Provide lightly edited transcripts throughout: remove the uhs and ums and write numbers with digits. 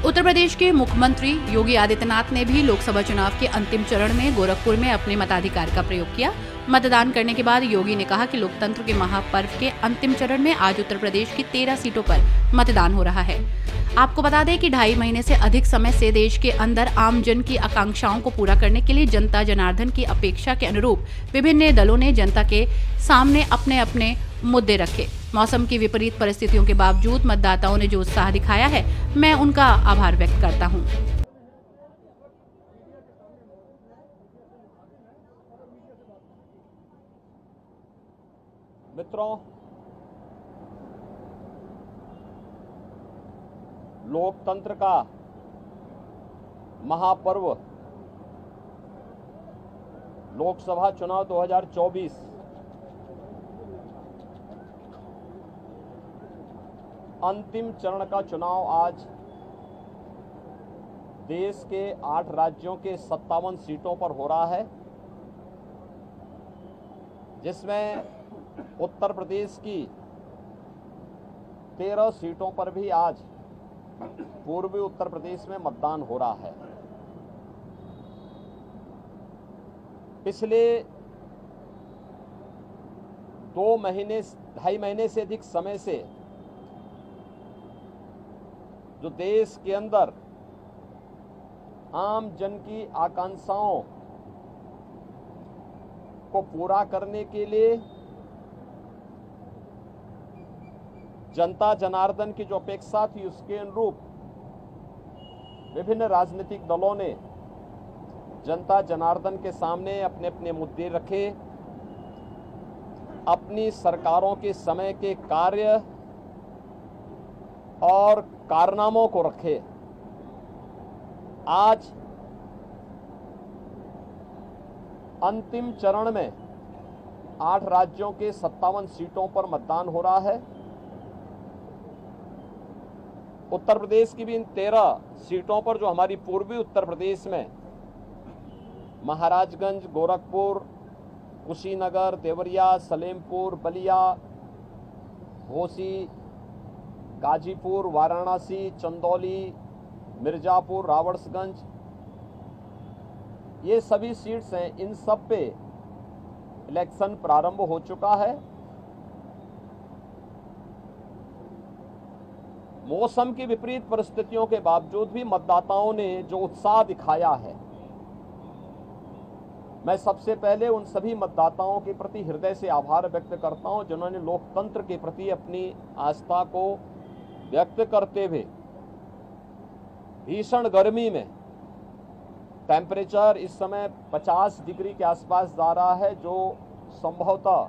उत्तर प्रदेश के मुख्यमंत्री योगी आदित्यनाथ ने भी लोकसभा चुनाव के अंतिम चरण में गोरखपुर में अपने मताधिकार का प्रयोग किया। मतदान करने के बाद योगी ने कहा कि लोकतंत्र के महापर्व के अंतिम चरण में आज उत्तर प्रदेश की 13 सीटों पर मतदान हो रहा है। आपको बता दें कि 2.5 महीने से अधिक समय से देश के अंदर आम जन की आकांक्षाओं को पूरा करने के लिए जनता जनार्दन की अपेक्षा के अनुरूप विभिन्न दलों ने जनता के सामने अपने अपने मुद्दे रखे। मौसम की विपरीत परिस्थितियों के बावजूद मतदाताओं ने जो उत्साह दिखाया है, मैं उनका आभार व्यक्त करता हूं। मित्रों, लोकतंत्र का महापर्व लोकसभा चुनाव 2024 अंतिम चरण का चुनाव आज देश के 8 राज्यों के 57 सीटों पर हो रहा है, जिसमें उत्तर प्रदेश की 13 सीटों पर भी आज पूर्वी उत्तर प्रदेश में मतदान हो रहा है। पिछले 2.5 महीने से अधिक समय से जो देश के अंदर आम जन की आकांक्षाओं को पूरा करने के लिए जनता जनार्दन की जो अपेक्षा थी, उसके अनुरूप विभिन्न राजनीतिक दलों ने जनता जनार्दन के सामने अपने अपने मुद्दे रखे, अपनी सरकारों के समय के कार्य और कारनामों को रखे। आज अंतिम चरण में 8 राज्यों के 57 सीटों पर मतदान हो रहा है। उत्तर प्रदेश की भी इन 13 सीटों पर, जो हमारी पूर्वी उत्तर प्रदेश में महाराजगंज, गोरखपुर, कुशीनगर, देवरिया, सलेमपुर, बलिया, घोसी, गाजीपुर, वाराणसी, चंदौली, मिर्जापुर, रावड़सगंज, ये सभी सीट्स हैं। इन सब पे इलेक्शन प्रारंभ हो चुका है। मौसम की विपरीत परिस्थितियों के बावजूद भी मतदाताओं ने जो उत्साह दिखाया है, मैं सबसे पहले उन सभी मतदाताओं के प्रति हृदय से आभार व्यक्त करता हूं, जिन्होंने लोकतंत्र के प्रति अपनी आस्था को व्यक्त करते हुए भीषण गर्मी में, टेम्परेचर इस समय 50 डिग्री के आसपास जा रहा है, जो संभवतः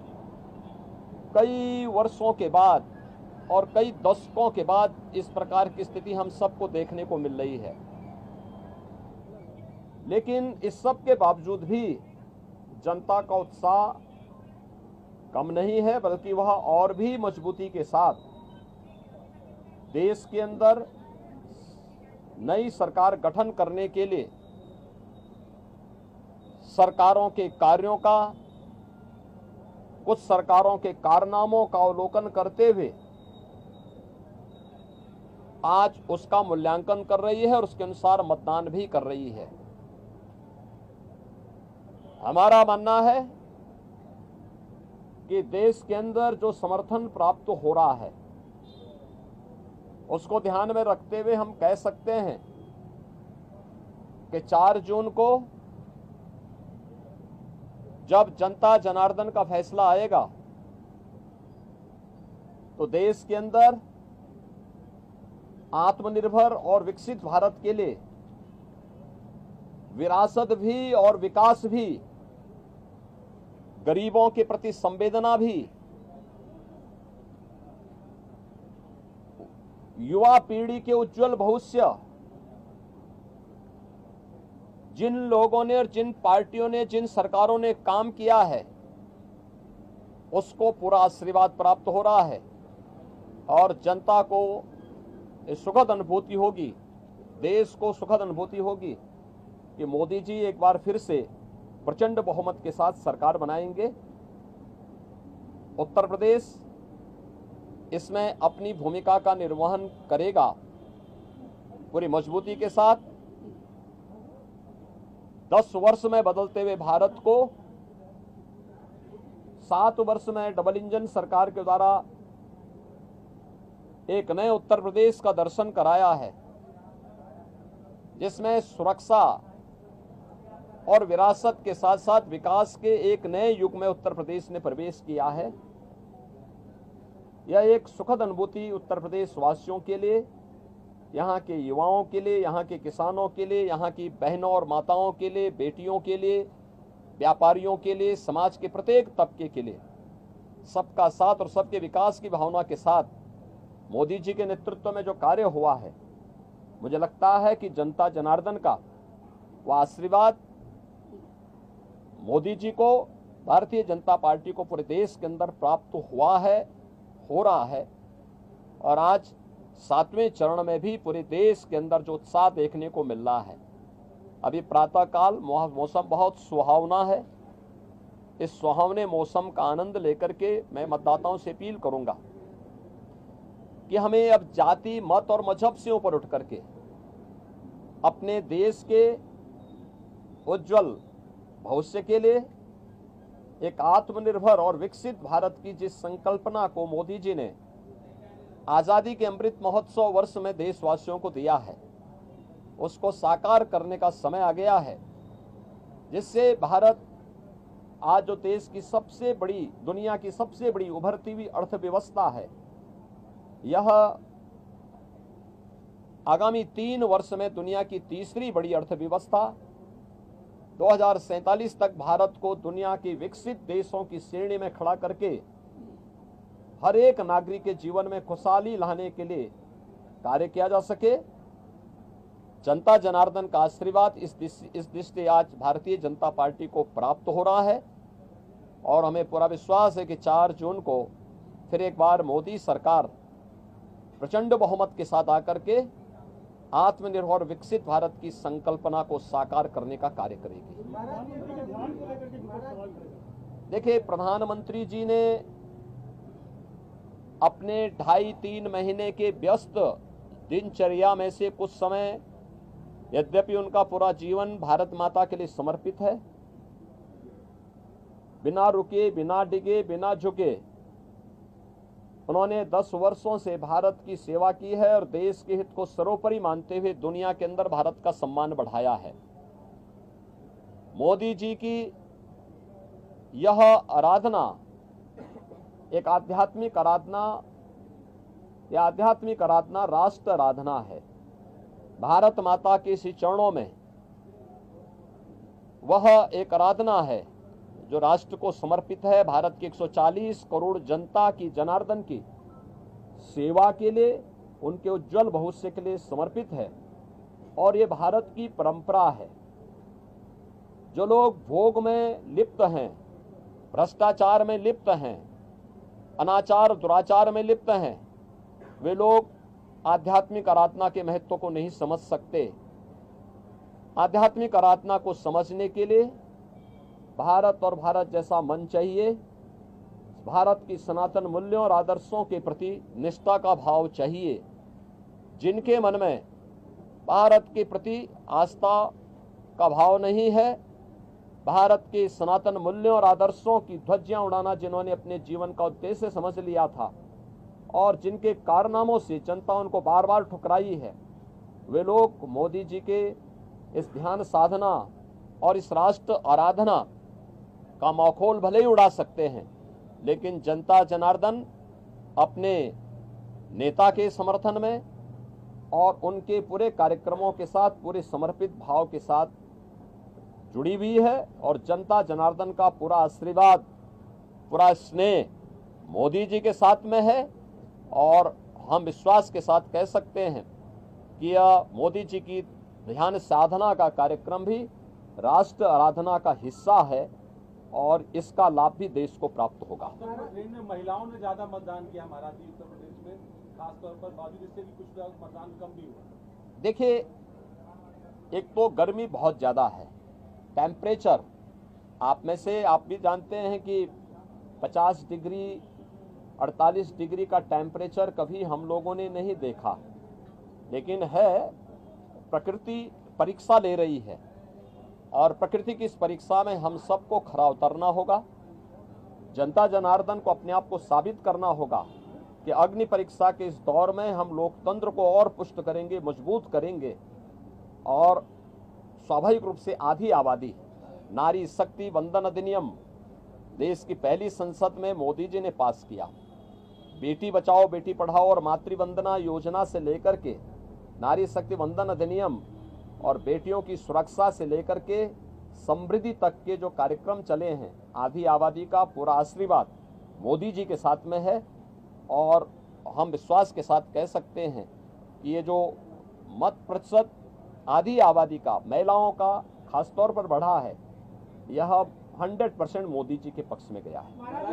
कई वर्षों के बाद और कई दशकों के बाद इस प्रकार की स्थिति हम सबको देखने को मिल रही है। लेकिन इस सब के बावजूद भी जनता का उत्साह कम नहीं है, बल्कि वह और भी मजबूती के साथ देश के अंदर नई सरकार गठन करने के लिए सरकारों के कार्यों का, कुछ सरकारों के कारनामों का अवलोकन करते हुए आज उसका मूल्यांकन कर रही है और उसके अनुसार मतदान भी कर रही है। हमारा मानना है कि देश के अंदर जो समर्थन प्राप्त हो रहा है, उसको ध्यान में रखते हुए हम कह सकते हैं कि 4 जून को जब जनता जनार्दन का फैसला आएगा, तो देश के अंदर आत्मनिर्भर और विकसित भारत के लिए विरासत भी और विकास भी, गरीबों के प्रति संवेदना भी, युवा पीढ़ी के उज्जवल भविष्य, जिन लोगों ने और जिन पार्टियों ने, जिन सरकारों ने काम किया है, उसको पूरा आशीर्वाद प्राप्त हो रहा है और जनता को सुखद अनुभूति होगी, देश को सुखद अनुभूति होगी कि मोदी जी एक बार फिर से प्रचंड बहुमत के साथ सरकार बनाएंगे। उत्तर प्रदेश इसमें अपनी भूमिका का निर्वहन करेगा पूरी मजबूती के साथ 10 वर्ष में बदलते हुए भारत को 7 वर्ष में डबल इंजन सरकार के द्वारा एक नए उत्तर प्रदेश का दर्शन कराया है, जिसमें सुरक्षा और विरासत के साथ साथ विकास के एक नए युग में उत्तर प्रदेश ने प्रवेश किया है। यह एक सुखद अनुभूति उत्तर प्रदेश वासियों के लिए, यहाँ के युवाओं के लिए, यहाँ के किसानों के लिए, यहाँ की बहनों और माताओं के लिए, बेटियों के लिए, व्यापारियों के लिए, समाज के प्रत्येक तबके के लिए सबका साथ और सबके विकास की भावना के साथ मोदी जी के नेतृत्व में जो कार्य हुआ है, मुझे लगता है कि जनता जनार्दन का वह आशीर्वाद मोदी जी को, भारतीय जनता पार्टी को पूरे देश के अंदर प्राप्त हुआ है, हो रहा है। और आज 7वें चरण में भी पूरे देश के अंदर जो उत्साह देखने को मिल रहा है। अभी प्रातःकाल मौसम बहुत सुहावना है। इस सुहावने मौसम का आनंद लेकर के मैं मतदाताओं से अपील करूंगा कि हमें अब जाति, मत और मजहब से ऊपर उठ करके अपने देश के उज्जवल भविष्य के लिए एक आत्मनिर्भर और विकसित भारत की जिस संकल्पना को मोदी जी ने आजादी के अमृत महोत्सव वर्ष में देशवासियों को दिया है, उसको साकार करने का समय आ गया है, जिससे भारत आज जो देश की सबसे बड़ी, दुनिया की सबसे बड़ी उभरती हुई अर्थव्यवस्था है, यह आगामी 3 वर्ष में दुनिया की तीसरी बड़ी अर्थव्यवस्था 2047 तक भारत को दुनिया के विकसित देशों की श्रेणी में खड़ा करके हर एक नागरिक के जीवन में खुशहाली लाने के लिए कार्य किया जा सके। जनता जनार्दन का आशीर्वाद इस दृष्टि आज भारतीय जनता पार्टी को प्राप्त हो रहा है और हमें पूरा विश्वास है कि 4 जून को फिर एक बार मोदी सरकार प्रचंड बहुमत के साथ आकर के आत्मनिर्भर विकसित भारत की संकल्पना को साकार करने का कार्य करेगी। देखिए, प्रधानमंत्री जी ने अपने 2.5-3 महीने के व्यस्त दिनचर्या में से कुछ समय, यद्यपि उनका पूरा जीवन भारत माता के लिए समर्पित है, बिना रुके, बिना डिगे, बिना झुके उन्होंने 10 वर्षों से भारत की सेवा की है और देश के हित को सर्वोपरि मानते हुए दुनिया के अंदर भारत का सम्मान बढ़ाया है। मोदी जी की यह आराधना एक आध्यात्मिक आराधना, यह आध्यात्मिक आराधना राष्ट्र आराधना है। भारत माता के इस चरणों में वह एक आराधना है जो राष्ट्र को समर्पित है, भारत की 140 करोड़ जनता की, जनार्दन की सेवा के लिए, उनके उज्जवल भविष्य के लिए समर्पित है। और ये भारत की परंपरा है। जो लोग भोग में लिप्त हैं, भ्रष्टाचार में लिप्त हैं, अनाचार दुराचार में लिप्त हैं, वे लोग आध्यात्मिक आराधना के महत्व को नहीं समझ सकते। आध्यात्मिक आराधना को समझने के लिए भारत और भारत जैसा मन चाहिए। भारत की सनातन मूल्यों और आदर्शों के प्रति निष्ठा का भाव चाहिए। जिनके मन में भारत के प्रति आस्था का भाव नहीं है, भारत के सनातन मूल्यों और आदर्शों की ध्वजियां उड़ाना जिन्होंने अपने जीवन का उद्देश्य समझ लिया था और जिनके कारनामों से जनता उनको बार बार ठुकराई है, वे लोग मोदी जी के इस ध्यान साधना और इस राष्ट्र आराधना का मखौल भले ही उड़ा सकते हैं, लेकिन जनता जनार्दन अपने नेता के समर्थन में और उनके पूरे कार्यक्रमों के साथ, पूरे समर्पित भाव के साथ जुड़ी हुई है। और जनता जनार्दन का पूरा आशीर्वाद, पूरा स्नेह मोदी जी के साथ में है। और हम विश्वास के साथ कह सकते हैं कि यह मोदी जी की ध्यान साधना का कार्यक्रम भी राष्ट्र आराधना का हिस्सा है और इसका लाभ भी देश को प्राप्त होगा। उत्तर प्रदेश में महिलाओं ने ज्यादा मतदान किया महाराष्ट्र उत्तर प्रदेश में, खासतौर पर बावजूद इससे भी कुछ मतदान कम भी हुआ। देखिए, एक तो गर्मी बहुत ज्यादा है, टेम्परेचर आप में से आप भी जानते हैं कि 50 डिग्री 48 डिग्री का टेम्परेचर कभी हम लोगों ने नहीं देखा, लेकिन है प्रकृति परीक्षा ले रही है और प्रकृति की इस परीक्षा में हम सबको खरा उतरना होगा। जनता जनार्दन को अपने आप को साबित करना होगा कि अग्नि परीक्षा के इस दौर में हम लोकतंत्र को और पुष्ट करेंगे, मजबूत करेंगे और स्वाभाविक रूप से आधी आबादी नारी शक्ति वंदन अधिनियम देश की पहली संसद में मोदी जी ने पास किया। बेटी बचाओ बेटी पढ़ाओ और मातृवंदना योजना से लेकर के नारी शक्ति वंदन अधिनियम और बेटियों की सुरक्षा से लेकर के समृद्धि तक के जो कार्यक्रम चले हैं, आधी आबादी का पूरा आशीर्वाद मोदी जी के साथ में है और हम विश्वास के साथ कह सकते हैं कि ये जो मत प्रतिशत आधी आबादी का, महिलाओं का खासतौर पर बढ़ा है, यह 100% मोदी जी के पक्ष में गया है।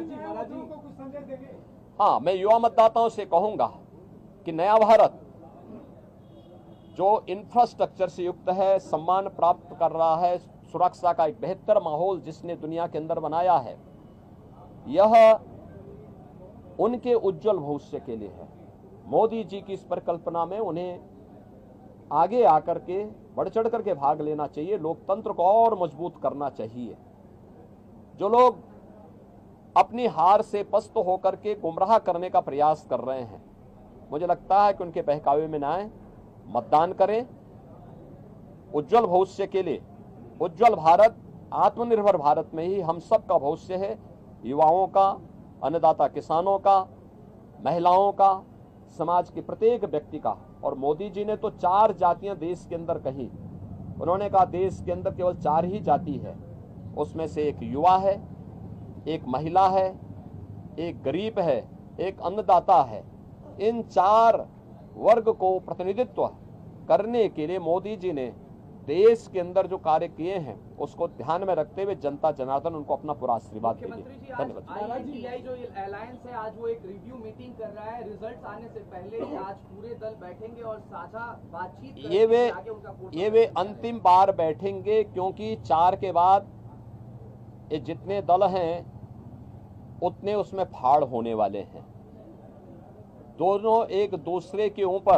हाँ, मैं युवा मतदाताओं से कहूंगा कि नया भारत जो इंफ्रास्ट्रक्चर से युक्त है, सम्मान प्राप्त कर रहा है, सुरक्षा का एक बेहतर माहौल जिसने दुनिया के अंदर बनाया है, यह उनके उज्जवल भविष्य के लिए है। मोदी जी की इस परिकल्पना में उन्हें आगे आकर के बढ़ चढ़ करके भाग लेना चाहिए, लोकतंत्र को और मजबूत करना चाहिए। जो लोग अपनी हार से पस्त होकर के गुमराह करने का प्रयास कर रहे हैं, मुझे लगता है कि उनके बहकावे में ना आए, मतदान करें। उज्जवल भविष्य के लिए, उज्जवल भारत, आत्मनिर्भर भारत में ही हम सब का भविष्य है, युवाओं का, अन्नदाता किसानों का, महिलाओं का, समाज के प्रत्येक व्यक्ति का। और मोदी जी ने तो 4 जातियां देश के अंदर कही। उन्होंने कहा देश के अंदर केवल 4 ही जाति है, उसमें से एक युवा है, एक महिला है, एक गरीब है, एक अन्नदाता है। इन 4 वर्ग को प्रतिनिधित्व करने के लिए मोदी जी ने देश के अंदर जो कार्य किए हैं उसको ध्यान में रखते हुए जनता जनार्दन उनको अपना पूरा आशीर्वाद दीजिए। धन्यवाद। INDI जो अलायंस है आज वो एक रिव्यू मीटिंग कर रहा है, रिजल्ट्स आने से पहले आज पूरे दल बैठेंगे और साझा बातचीत करेंगे। ये वे अंतिम बार बैठेंगे, क्योंकि 4 के बाद ये जितने दल हैं उतने उसमें फाड़ होने वाले हैं। दोनों एक दूसरे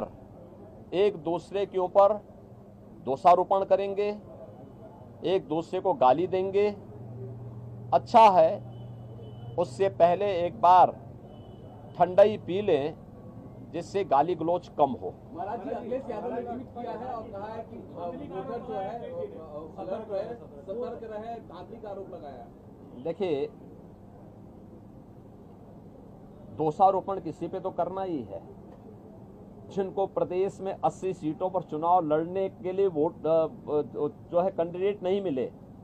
के ऊपर दोषारोपण करेंगे, एक दूसरे को गाली देंगे। अच्छा है उससे पहले एक बार ठंडाई पी लें जिससे गाली गलोच कम हो। महाराज जी, अखिलेश यादव ने ट्वीट किया है और कहा है कि वोटर जो है सतर्क रहे, धांधली का आरोप लगाया। देखिए, दोषारोपण किसी पे तो करना ही है। जिनको प्रदेश में 80 सीटों पर चुनाव लड़ने के लिए वोट जो है कैंडिडेट नहीं मिले,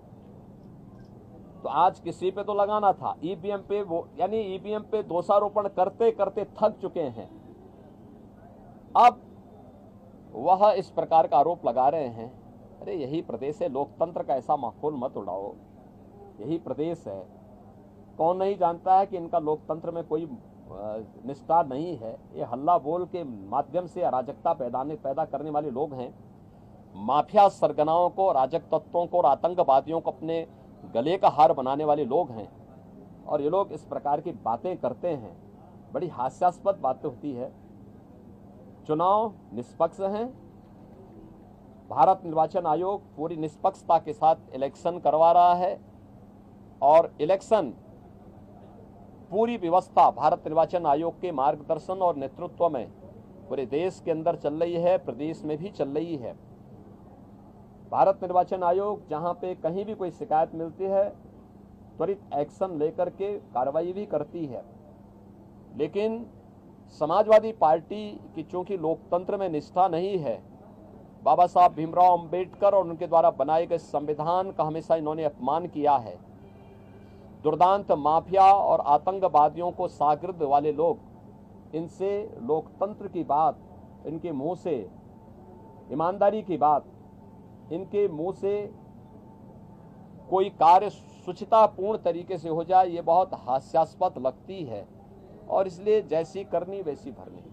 तो आज किसी पे तो लगाना था। ईवीएम पे यानी ईवीएम पे दोषारोपण करते करते थक चुके हैं। अब वह इस प्रकार का आरोप लगा रहे हैं। अरे यही प्रदेश है, लोकतंत्र का ऐसा माहौल मत उड़ाओ। यही प्रदेश है। कौन नहीं जानता है कि इनका लोकतंत्र में कोई निष्ठा नहीं है। ये हल्ला बोल के माध्यम से अराजकता पैदा करने वाले लोग हैं। माफिया सरगनाओं को, राजक तत्वों को और आतंकवादियों को अपने गले का हार बनाने वाले लोग हैं। और ये लोग इस प्रकार की बातें करते हैं, बड़ी हास्यास्पद बातें होती है। चुनाव निष्पक्ष हैं। भारत निर्वाचन आयोग पूरी निष्पक्षता के साथ इलेक्शन करवा रहा है और इलेक्शन पूरी व्यवस्था भारत निर्वाचन आयोग के मार्गदर्शन और नेतृत्व में पूरे देश के अंदर चल रही है, प्रदेश में भी चल रही है। भारत निर्वाचन आयोग जहां पे कहीं भी कोई शिकायत मिलती है त्वरित एक्शन लेकर के कार्रवाई भी करती है। लेकिन समाजवादी पार्टी की चूंकि लोकतंत्र में निष्ठा नहीं है, बाबा साहब भीमराव अंबेडकर और उनके द्वारा बनाए गए संविधान का हमेशा इन्होंने अपमान किया है। दुर्दांत माफिया और आतंकवादियों को शागिर्द वाले लोग, इनसे लोकतंत्र की बात, इनके मुंह से ईमानदारी की बात, इनके मुंह से कोई कार्य शुचितापूर्ण तरीके से हो जाए, ये बहुत हास्यास्पद लगती है। और इसलिए जैसी करनी वैसी भरनी।